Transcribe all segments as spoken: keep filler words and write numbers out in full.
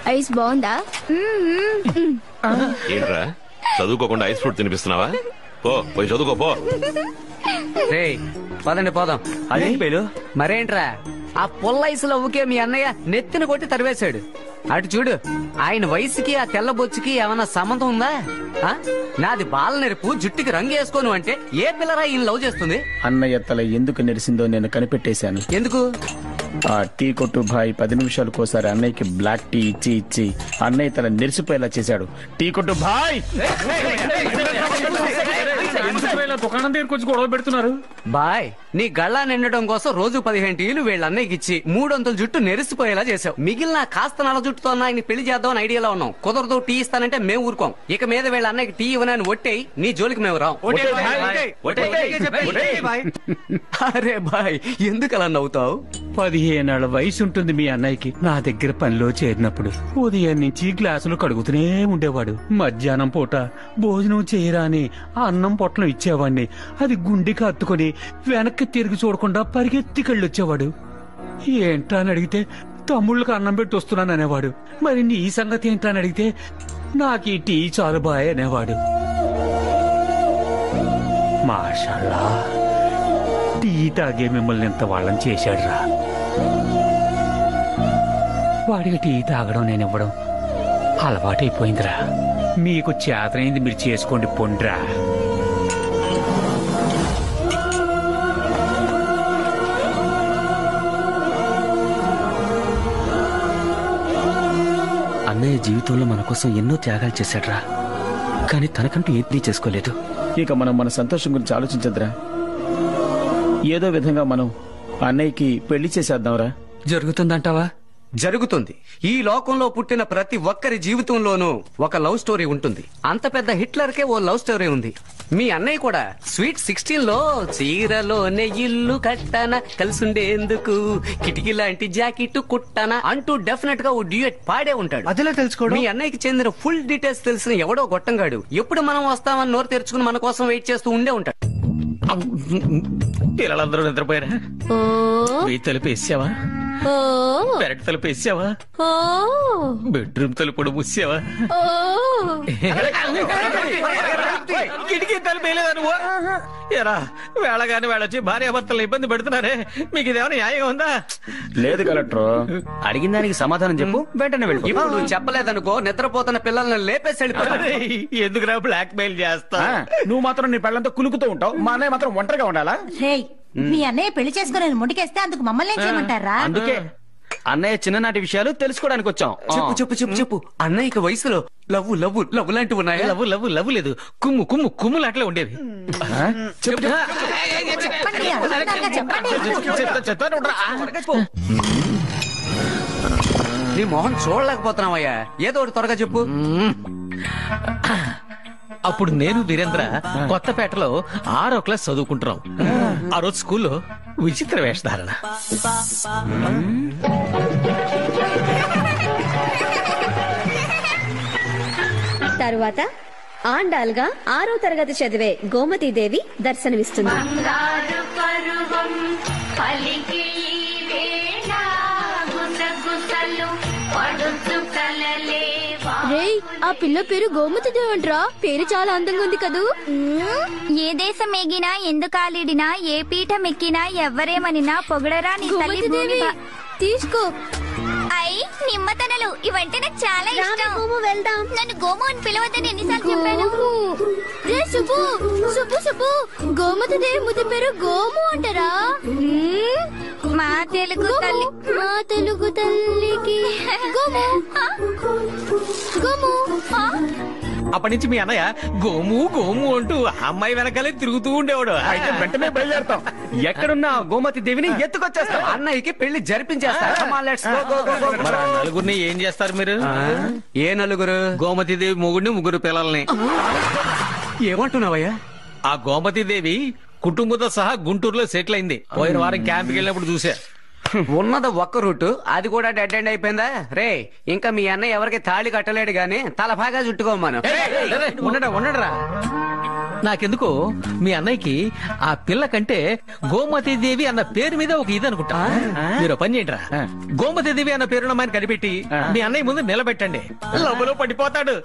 Ice బాగుందా? ఏంట్రా చదువుకోకుండా ఐస్ ఫ్రూట్ తినిపిస్తున్నావా? పో పోయి చదువుకో పో. పదండి పోదాం. అదేంటి పేరు మరేంట్రా ఆ పుల్ల ఐసులో ఊకే మీ అన్నయ్య నెత్తిన కొట్టి తరివేశాడు. అటు చూడు, ఆయన వయసుకి ఆ తెల్ల బొచ్చుకి ఏమన్నా సంబంధం ఉందా? ఆ? నాది బాల నెరుపు, జుట్టుకి రంగు వేసుకోను అంటే ఏ పిల్లరా ఈయన లవ్ చేస్తుంది? అన్నయ్య తల ఎందుకు నెరిసిందో నేను కనిపెట్టేశాను. ఎందుకు? ఆ టీ కొట్టు భాయ్ పది నిమిషాలకోసారి అన్నయ్యకి బ్లాక్ టీ ఇచ్చి ఇచ్చి అన్నయ్య తల నెరిసిపోయేలా చేశాడు. టీ కొట్టు భాయ్ దుకాణం దగ్గరికి వచ్చి గొడవ పెడుతున్నారు. బాయ్, నీ గళ్ళా నిండడం కోసం రోజు పదిహేను టీలు వీళ్ళ అన్నయ్యకి ఇచ్చి మూడొంతుల జుట్టు నెరిసిపోయేలా చేసావు. మిగిలిన కాస్త నల్ల జుట్టుతో ఆయన పెళ్లి చేద్దామని ఐడియాలో ఉన్నాం. కుదరదు, టీ ఇస్తానంటే మేము ఊరుకోం. ఇక మీద వీళ్ళ అన్నయ్యకి టీ ఇవ్వనని ఒట్టేయి, నీ జోలికి మేము రాం. అరే బాయ్, ఎందుకు అలా నవ్వుతావు? పదిహేనేళ్ల వయసు ఉంటుంది మీ అన్నయ్యకి. నా దగ్గర పనిలో చేరినప్పుడు ఉదయం నుంచి గ్లాసులు కడుగుతూనే ఉండేవాడు. మధ్యాహ్నం పూట భోజనం చేయరా అని అన్నం పొట్లం ఇచ్చేవాడిని. అది గుండెకి హత్తుకుని వెనక్కి తిరిగి చూడకుండా పరిగెత్తికెళ్ళొచ్చేవాడు. ఏంటా అని అడిగితే తమ్ముళ్ళకి అన్నం పెట్టి వస్తున్నాను అనేవాడు. మరి నీ సంగతి ఏంటా అని అడిగితే నాకు ఈ టీ చాలు బాయ్ అనేవాడు. మాషాల్లా, టీ తాగే మిమ్మల్ని ఎంత వాళ్ళని చేశాడురా. వాడికి టీ తాగడం నేను ఇవ్వడం అలవాటైపోయిందిరా. మీకు చేతనైంది మీరు చేసుకోండి పొండ్రా. అన్నయ్య జీవితంలో మన కోసం ఎన్నో త్యాగాలు చేశాడ్రా, కానీ తనకంటూ ఏదీ చేసుకోలేదు. ఇక మనం మన సంతోషం గురించి ఆలోచించద్దురా. ఏదో విధంగా మనం అన్నయ్యకి పెళ్లి చేసేద్దాంరా. జరుగుతుందంటావా? జరుగుతుంది. ఈ లోకంలో పుట్టిన ప్రతి ఒక్కరి జీవితంలోనూ ఒక లవ్ స్టోరీ ఉంటుంది. అంత పెద్ద హిట్లర్ కే ఓ లవ్ స్టోరీ ఉంది. మీ అన్నయ్య కూడా స్వీట్ సిక్స్టీన్ లో చీరలోనే ఇల్లు కట్టన కలిసుండేందుకు కిటికీ లాంటి జాకెట్ కుట్టన అంటూ డెఫినెట్ గా ఓ డ్యూయట్ పాడే ఉంటాడు. అదిలా తెలుసుకోవడం. మీ అన్నయ్యకి చెందిన ఫుల్ డీటెయిల్స్ తెలిసిన ఎవడో గొట్టంగాడు ఎప్పుడు మనం వస్తామని నోరు తెరుచుకుని మన కోసం వెయిట్ చేస్తూ ఉండే ఉంటాడు. పిల్లలందరూ నిద్రపోయారా? వెయ్యి తలుపు వేసావా? పెరటి తలుపు వేసావా? బెడ్రూమ్ తలుపు కూడా మూసావా? కిటికీ తలుపు వేయలేదా నువ్వు? ఎరా వేళగాని వేళొచ్చి భార్యాభర్తలు ఇబ్బంది పెడుతున్నారే, మీకు ఇదేమైనా న్యాయంగా ఉందా? లేదు కలెక్టర్, అడిగిన దానికి సమాధానం చెప్పు, వెంటనే వెళ్ళి. ఇప్పుడు నువ్వు చెప్పలేదనుకో నిద్రపోతున్న పిల్లల్ని లేపేసి వెళ్ళిపోతాడు. ఎందుకురా బ్లాక్ మెయిల్ చేస్తా? నువ్వు మాత్రం నీ పెళ్ళంతా కులుకుతూ ఉంటావు, మా అన్నయ్య మాత్రం ఒంటరిగా ఉండాలా? మీ అన్నయ్య పెళ్లి చేసుకుని ముడికేస్తే అందుకు మమ్మల్ని ఏం చేయమంటారా? అందుకే అన్నయ్య చిన్ననాటి విషయాలు తెలుసుకోవడానికి వచ్చాం. చెప్పు చెప్పు చెప్పు చెప్పు అన్నయ్యకి వయసులో లవ్వు లవ్వు లవ్వు లాంటివి ఉన్నాయా? లవ్వు లవ్వు లవ్వు లేదు, కుమ్ము కుమ్ము కుమ్ము లాంటిలే ఉండేవి. నీ మొహం చూడలేకపోతున్నావయ్యా, ఏదో ఒకటి త్వరగా చెప్పు. అప్పుడు నేను వీరేంద్ర కొత్తపేటలో ఆరో క్లాస్ చదువుకుంటున్నాం. ఆ రోజు స్కూల్లో విచిత్ర వేషధారణ. తరువాత ఆండాల్గా ఆరో తరగతి చదివే గోమతీదేవి దర్శనమిస్తుంది. రేయ్, ఆ పిల్ల పేరు గోమతీదేవంట్రా. పేరు చాలా అందంగా ఉంది కదూ. ఏ దేశం ఎగినా ఎందుకు ఆలిడినా ఏ పీఠం ఎక్కినా ఎవరేమనినా పొగడరా నీ తల్లి భూమి. తీసుకో. అయ్ నిమ్మతనలు ఇవంటే నాకు చాలా ఇష్టం. వెళ్దాం. నన్ను గోము అని పిలవద్దని ఎన్నిసార్లు చెప్పాను. రే సుబ్బు, సుబ్బు సుబ్బు, గోమతీదేవి ముద్దు పేరు గోము అంటారా? మా తెలుగు తల్లి, మా తెలుగు తల్లికి గోము గోము. అప్పటి నుంచి మీ అన్నయ్య గోము గోము అంటూ అమ్మాయి వెనకాలే తిరుగుతూ ఉండేవాడు. అయితే వెంటనే బయలుదేరుతాం. ఎక్కడున్నా గోమతి దేవిని ఎత్తుకొచ్చేస్తాం. అన్నయ్యకి పెళ్లి జరిపించేస్తా. నలుగురిని ఏం చేస్తారు మీరు? ఏ నలుగురు? గోమతి దేవి మొగుడిని ముగ్గురు పిల్లల్ని. ఏమంటున్నావయ్యా? ఆ గోమతి దేవి కుటుంబంతో సహా గుంటూరులో సెటిల్ అయింది. పోయిన వారం క్యాంప్కి వెళ్ళినప్పుడు చూసా. ఉన్నది ఒక్క రూటు, అది కూడా డెడ్ ఎండ్ అయిపోయిందా? రే, ఇంకా మీ అన్నయ్య ఎవరికి తాళి కట్టలేడు గాని తల బాగా చుట్టుకోమను. ఉండడా ఉండడరా నాకెందుకో మీ అన్నయ్యకి ఆ పిల్ల కంటే గోమతి దేవి అన్న పేరు మీద ఒక ఇది అనుకుంటా. మీరు పని చేయండిరా, గోమతి దేవి అన్న పేరున్న అమ్మాయిని కనిపెట్టి మీ అన్నయ్య ముందు నిలబెట్టండి, లవ్వులో పడిపోతాడు.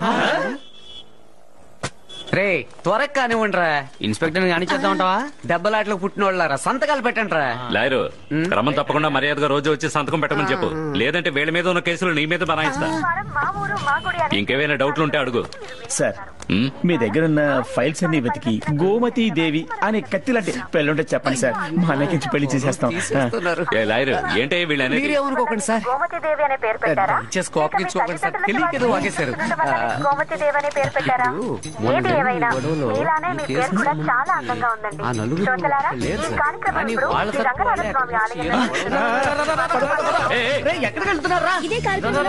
రే త్వరగా కానివ్వండిరా, ఇన్స్పెక్టర్ కానిచ్చేద్దాం అంటావా? దెబ్బలాట్లకు పుట్టిన వాళ్ళారా, సంతకాలు పెట్టండి రా. లాయరు క్రమం తప్పకుండా మర్యాదగా రోజు వచ్చి సంతకం పెట్టమని చెప్పు, లేదంటే వీళ్ళ మీద ఉన్న కేసులు నీ మీద బనాయిస్తా. ఇంకేమైనా డౌట్లు ఉంటే అడుగు. సార్ మీ దగ్గర ఉన్న ఫైల్స్ అన్ని వెతికి గోమతి దేవి అనే కత్తి లాంటి పెళ్ళుంటే చెప్పండి సార్, మా అన్నయ్యకి పెళ్లి చేసేస్తాం. ఏ లాయరు ఏంటే వీళ్ళని మీరేమనుకోకండి సార్, గోమతి దేవి అనే పేరు పెట్టారా? ఇచ్చేసి కోపగించుకోకండి సార్, తెలియకేదో వాగేశారు. గోమతి దేవి అనే పేరు పెట్టారా? ఏది ఏమైనా మీలానే మీ పేరు కూడా చాలా అందంగా ఉందండి. ఆ నలుగురు శ్రోతలారా, లేదు ఈ సార్, కార్యక్రమం కానీ ఇప్పుడు వాళ్ళ శ్రీ రంగనాథ స్వామి ఆలయంలో ఎక్కడికి వెళ్తున్నారా? ఇదే కార్యక్రమం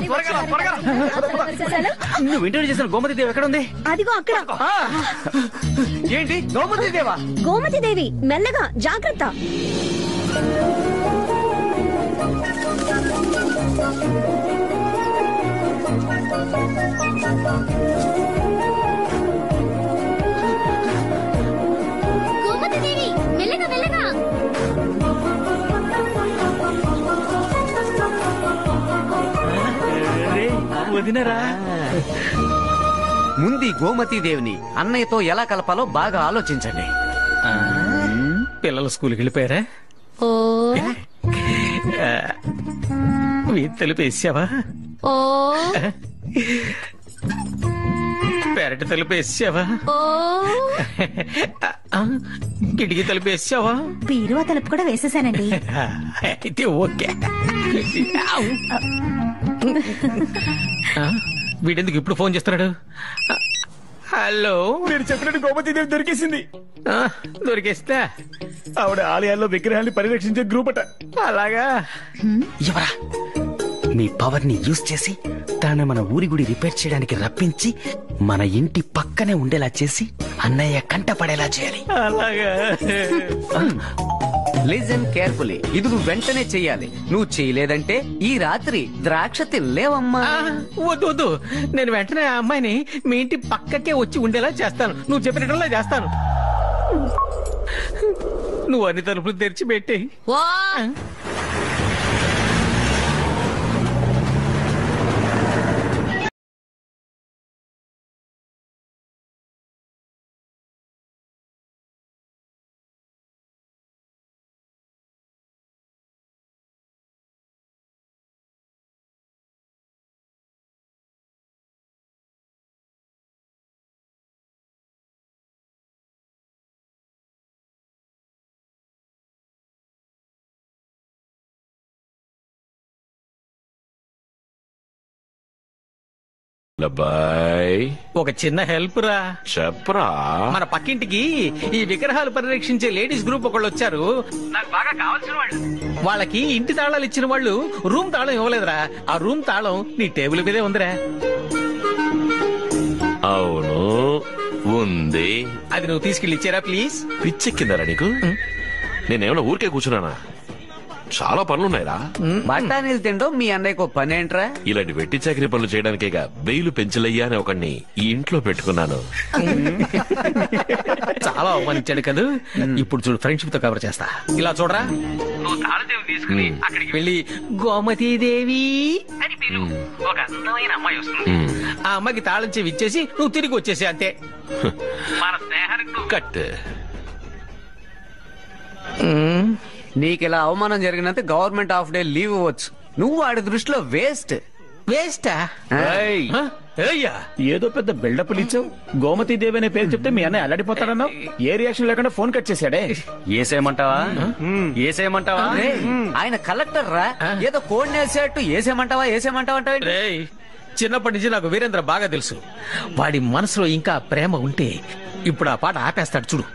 నువ్వు ఇంటర్వ్యూ చేసిన గోమతి దేవి ఎక్కడ ఉంది? అదిగో అక్కడ. ఏంటి గోమతి దేవా? గోమతి దేవి, మెల్లగా జాగ్రత్త. గోమతి దేవి, మెల్లగా మెల్లగా. వదినరా, ముందు గోమతి దేవిని అన్నయ్యతో ఎలా కలపాలో బాగా ఆలోచించండి. పిల్లలు స్కూల్కి వెళ్ళిపోయారా? ఓ తెలుపు వేసావా? ఓ పెరటి తలుపు వేసావా? ఓ కిటికీ తలుపు వేసావా? బీరువా తలుపు కూడా వేసేసానండి. అయితే ఓకే. వీడెందుకు ఇప్పుడు ఫోన్ చేస్తున్నాడు? హలో, మీరు చెప్పినట్టు గోమతి దేవి దొరికేసింది. దొరికేస్తా. ఆవిడ ఆలయాల్లో విగ్రహాన్ని పరిరక్షించే గ్రూప్ అట. అలాగా? ఎవరా మీ పవర్ ని యూజ్ చేసి తన మన ఊరి గుడి రిపేర్ చేయడానికి రప్పించి మన ఇంటి పక్కనే ఉండేలా చేసి అన్నయ్య కంట పడేలా చేయాలి. అలాగా? లిజన్ కేర్ఫుల్లీ, ఇది నువ్వు వెంటనే చెయ్యాలి. నువ్వు చేయలేదంటే ఈ రాత్రి ద్రాక్ష తినలేవమ్మా. వద్దు వద్దు, నేను వెంటనే ఆ అమ్మాయిని మీ ఇంటి పక్కకే వచ్చి ఉండేలా చేస్తాను. నువ్వు చెప్పినట్లా చేస్తాను. నువ్వు అన్ని తలుపులు తెరిచిపెట్టి. లబ్బాయ్, ఒక చిన్న హెల్ప్ రా. చెప్పరా. మన పక్కింటికి ఈ విగ్రహాలు పరిరక్షించే లేడీస్ గ్రూప్ ఒకళ్ళు వచ్చారు. నాకు బాగా కావాల్సిన వాళ్ళు. వాళ్ళకి ఇంటి తాళాలు ఇచ్చిన వాళ్ళు రూమ్ తాళం ఇవ్వలేదురా. ఆ రూమ్ తాళం నీ టేబుల్ మీదే ఉందిరా. అవును ఉంది. అది నువ్వు తీసుకెళ్ళి ఇచ్చారా ప్లీజ్? పిచ్చెక్కిందారా నీకు? నేనేమన్నా ఊరికే కూర్చున్నానా? చాలా పనులున్నాయిరా. బఠానీలు తిండో మీ అన్నయ్యకు పని ఏంట్రా? ఇలాంటి వెట్టి చాకరీ పనులు చేయడానికేగా బెయిలు పెంచలయ్యా అని ఒకడిని ఈ ఇంట్లో పెట్టుకున్నాను. చాలా అవమానించాడు కదా. ఇప్పుడు చూడు, ఫ్రెండ్షిప్ తో కవర్ చేస్తా. ఇలా చూడరా, నువ్వు తాళదేవి తీసుకుని అక్కడికి వెళ్ళి గోమతి దేవి అని పిలు. ఒక అందమైన అమ్మాయి వస్తుంది. ఆ అమ్మాయికి తాళం చెవి ఇచ్చేసి నువ్వు తిరిగి వచ్చేసి అంతే. మన స్నేహానికి కట్. నీకిలా అవమానం జరిగినంత గవర్నమెంట్ హాఫ్ డే లీవ్ ఇవ్వచ్చు. నువ్వు వాడి దృష్టిలో వేస్ట్. వేస్టా? ఏదో పెద్ద బిల్డప్ ఇచ్చావు. గోమతి దేవి అనే పేరు చెప్తే మీ అన్నయ్య అల్లాడిపోతాడన్నావు. ఏ రియాక్షన్ లేకుండా ఫోన్ కట్ చేశాడే. ఏసేయమంటావా? ఏసేయమంటావా? ఆయన కలెక్టర్ రా, ఏదో కోడ్ నేసేట్టు ఏసేయమంటావా ఏసేయమంటావా అంటే. చిన్నప్పటి నుంచి నాకు వీరేంద్ర బాగా తెలుసు. వాడి మనసులో ఇంకా ప్రేమ ఉంటే ఇప్పుడు ఆ పాట ఆపేస్తాడు చూడు.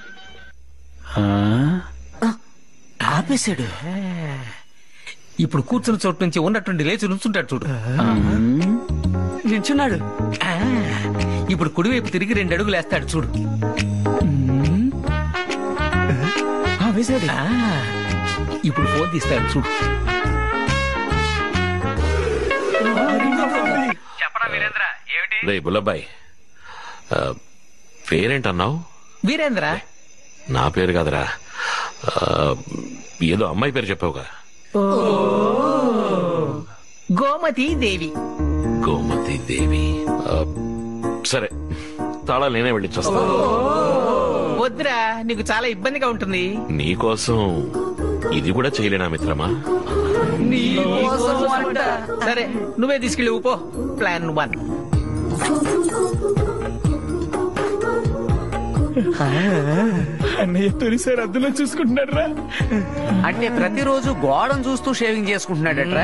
ఆపేశాడు. ఇప్పుడు కూర్చున్న చోటు నుంచి ఉన్నటువంటి లేచి నుంచుంటాడు చూడు. నించున్నాడు. ఇప్పుడు కుడివైపు తిరిగి రెండు అడుగులు వేస్తాడు చూడు. వేసాడు. ఇప్పుడు ఫోన్ తీస్తాడు చూడు. రే బుల్లబ్బాయ్, పేరేంటన్నావు? వీరేంద్ర. నా పేరు కాదురా, ఏదో అమ్మాయి పేరు చెప్పావుగా. గోమతి దేవి. గోమతి దేవి. సరే, తాళాలు నేనే వెళ్ళిచ్చొస్తా. వద్దురా, నీకు చాలా ఇబ్బందిగా ఉంటుంది. నీకోసం ఇది కూడా చేయలేనా మిత్రమా? సరే, నువ్వే తీసుకెళ్ళి ఊపో. Plan one. అన్నయ్య తొలిసారి అద్దులో చూసుకుంటున్నాడు రా. అంటే ప్రతిరోజు గోడను చూస్తూ షేవింగ్ చేసుకుంటున్నాడట్రా.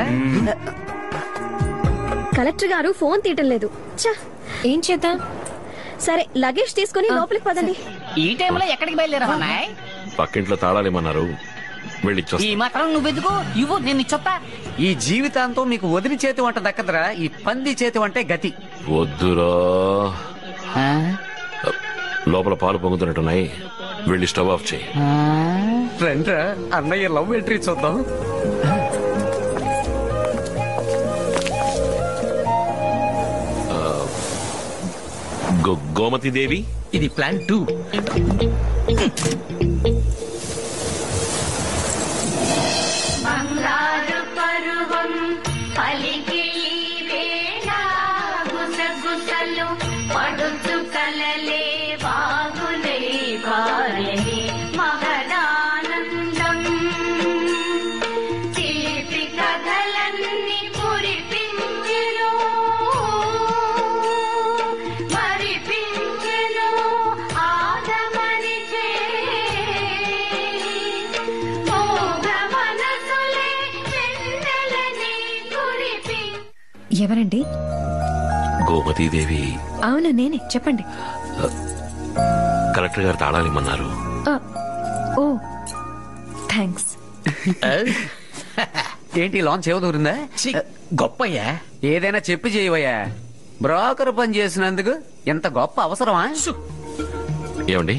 కలెక్టర్ గారు ఫోన్ తీయటం లేదు. ఏం చేద్దాం? సరే, లగేజ్ తీసుకుని లోపలికి పదండి. ఈ టైంలో ఎక్కడికి బయలుదేరా? పక్కింట్లో తాళాలు ఏమన్నారు, వెళ్ళిచ్చొస్తా. ఈ మాత్రం నువ్వెందుకు ఇవ్వు, నేను ఇచ్చొత్తా. ఈ జీవితాంతం మీకు వదిలి చేతి వంట దక్కదరా, ఈ పంది చేతి వంటే గతి. వద్దురా, లోపల పాలు పొంగుతున్నట్టున్నాయి, వెళ్ళి స్టవ్ ఆఫ్ చేయి. రండ్రా, అన్నయ్య లవ్ ఎంట్రీ చూద్దాం. గోమతి దేవి, ఇది ప్లాన్ టూ. బంగారు పరువం పలికిలి వేళ గుసగుసలు పడుతు కలలే బాగులే పారని మహదానందం తీపి కథలన్నీ కురిపించెను మరిపించెను ఆదమరిచే ఎవరండి? గోమతీదేవి. అవును, నేనే. చెప్పండి. కలెక్టర్ గారు తాళాలు ఇమ్మన్నారు. ఓ, థ్యాంక్స్. ఏంటి లాంచ్ ఏవదూరిందా? గొప్పయ్యా, ఏదైనా చెప్పి చేయవయ్యా. బ్రోకర్ పని చేసినందుకు ఎంత గొప్ప అవసరమా? ఏమండి,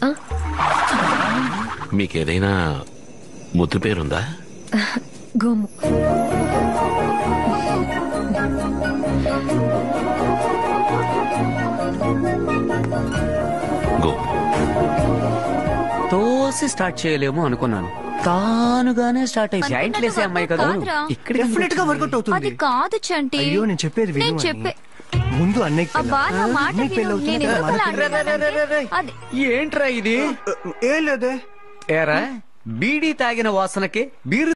మీకేదైనా ముద్దు పేరుందా? గోము. గో. తోసి స్టార్ట్ చేయలేము అనుకున్నాను, తానుగానే స్టార్ట్ అయ్యి జాయింట్ లేసే అమ్మాయి కదా. ఇక్కడ డెఫినెట్ గా వర్కౌట్ అవుతుంది. అది కాదు చంటి. అయ్యో, నేను చెప్పేది విను. నేను చెప్పే ముందు అన్నయ్యకి అబ్బా, నా మాట విను. నేను ఎందుకు అలా అంటున్నానంటే, అది ఏంట్రా ఇది? ఏం లేదే. ఏరా, బీడీ తాగిన వాసనకి బీరు